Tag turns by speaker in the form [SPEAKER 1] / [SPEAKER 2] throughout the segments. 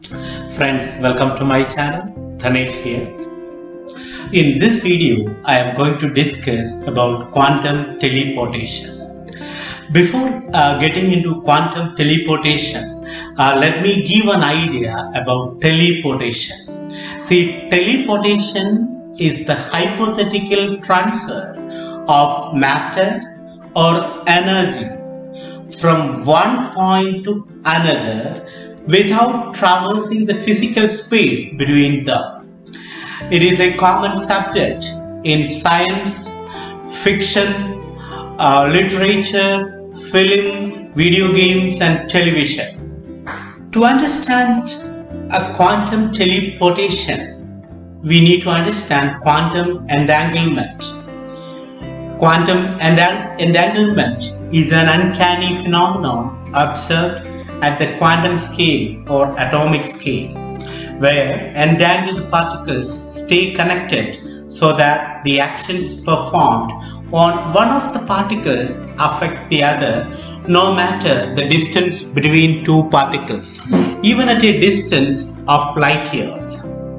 [SPEAKER 1] Friends, welcome to my channel. Dhanesh here. In this video, I am going to discuss about quantum teleportation. Before getting into quantum teleportation, let me give an idea about teleportation. See, teleportation is the hypothetical transfer of matter or energy from one point to another without traversing the physical space between them. It is a common subject in science, fiction, literature, film, video games and television. To understand a quantum teleportation, we need to understand quantum entanglement. Quantum entanglement is an uncanny phenomenon observed at the quantum scale or atomic scale, where entangled particles stay connected so that the actions performed on one of the particles affects the other, no matter the distance between two particles, even at a distance of light years.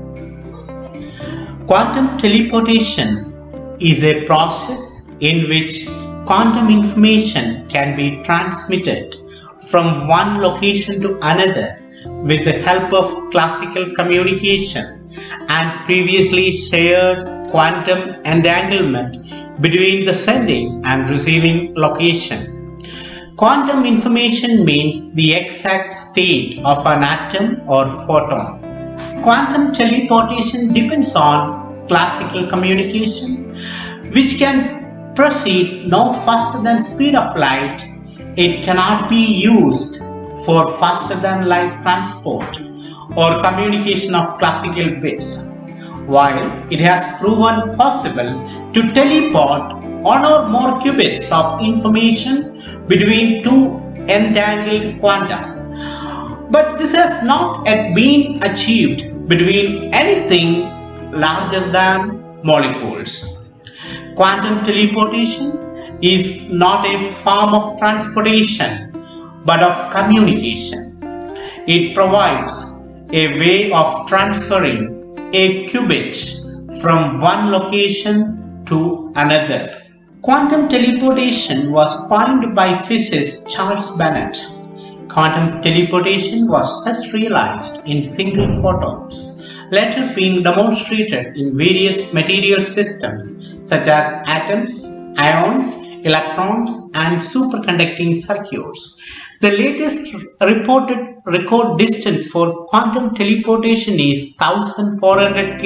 [SPEAKER 1] Quantum teleportation is a process in which quantum information can be transmitted from one location to another with the help of classical communication and previously shared quantum entanglement between the sending and receiving location. Quantum information means the exact state of an atom or photon. Quantum teleportation depends on classical communication, which can proceed no faster than speed of light. It cannot be used for faster than light transport or communication of classical bits, while it has proven possible to teleport one or more qubits of information between two entangled quanta. But this has not yet been achieved between anything larger than molecules. Quantum teleportation is not a form of transportation but of communication. It provides a way of transferring a qubit from one location to another. Quantum teleportation was coined by physicist Charles Bennett. Quantum teleportation was first realized in single photons, later being demonstrated in various material systems such as atoms, ions, electrons and superconducting circuits. The latest reported record distance for quantum teleportation is 1400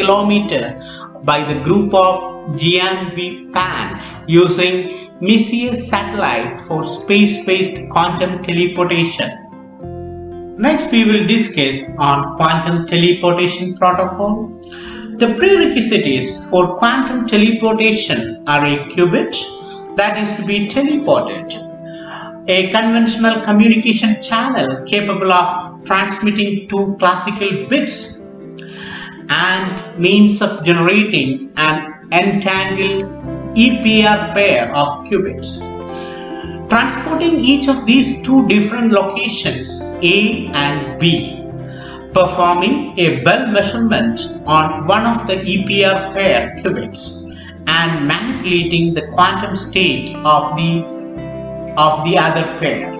[SPEAKER 1] km by the group of Jian V. Pan using Messier satellite for space-based quantum teleportation. Next we will discuss on quantum teleportation protocol. The prerequisites for quantum teleportation are a qubit that is to be teleported, a conventional communication channel capable of transmitting two classical bits, and means of generating an entangled EPR pair of qubits. Transporting each of these two different locations, A and B, performing a Bell measurement on one of the EPR pair qubits and manipulating the quantum state of the other pair.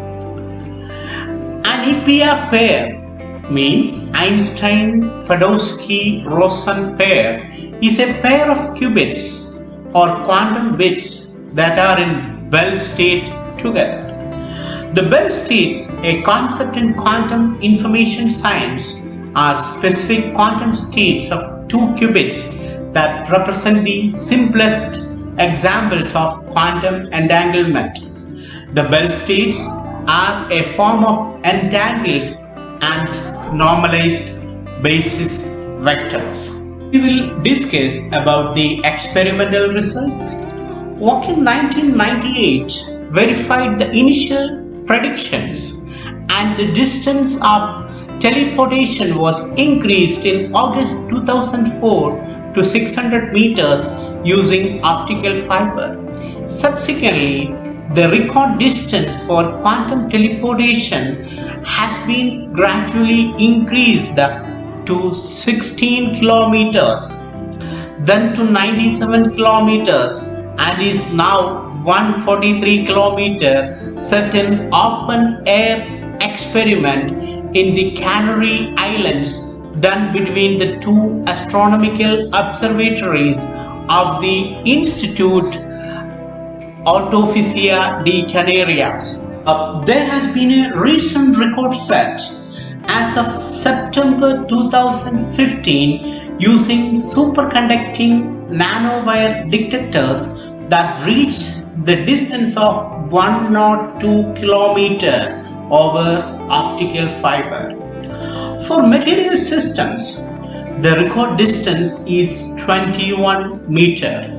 [SPEAKER 1] An EPR pair means Einstein-Fedosky-Rosen pair is a pair of qubits or quantum bits that are in Bell state together. The Bell states, a concept in quantum information science, are specific quantum states of two qubits that represent the simplest examples of quantum entanglement. The Bell states are a form of entangled and normalized basis vectors. We will discuss about the experimental results. Work in 1998 verified the initial predictions and the distance of teleportation was increased in August 2004 to 600 meters using optical fiber. Subsequently, the record distance for quantum teleportation has been gradually increased to 16 kilometers, then to 97 kilometers, and is now 143 kilometers set in open air experiment in the Canary Islands done between the two astronomical observatories of the Institute Artificial de Canarias. There has been a recent record set as of September 2015 using superconducting nanowire detectors that reach the distance of 102 kilometers over optical fiber. For material systems, the record distance is 21 meters.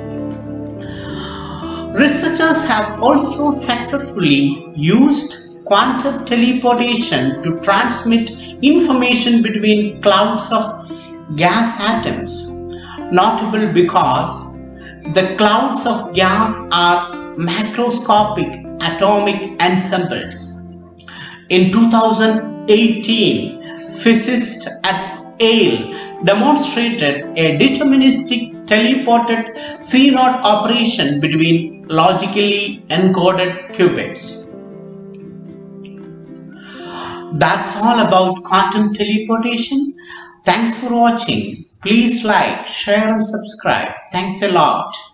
[SPEAKER 1] Researchers have also successfully used quantum teleportation to transmit information between clouds of gas atoms, notable because the clouds of gas are macroscopic atomic ensembles. In 2018, physicists at Yale demonstrated a deterministic teleported C0 operation between logically encoded qubits. That's all about quantum teleportation. Thanks for watching. Please like, share and subscribe. Thanks a lot.